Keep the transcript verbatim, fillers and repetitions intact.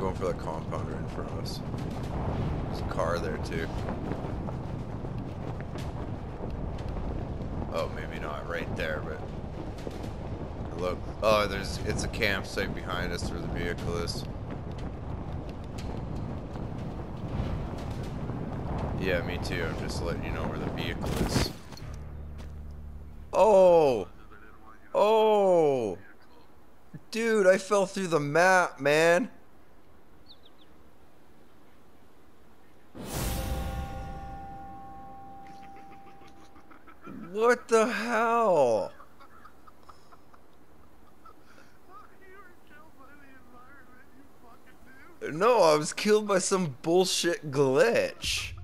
going for the compounder in front of us. There's a car there too. Oh, maybe not right there, but look. Oh, there's it's a campsite behind us where the vehicle is. Yeah, me too. I'm just letting you know where the vehicle is. Oh! Oh! Dude, I fell through the map, man. What the hell? No, I was killed by some bullshit glitch.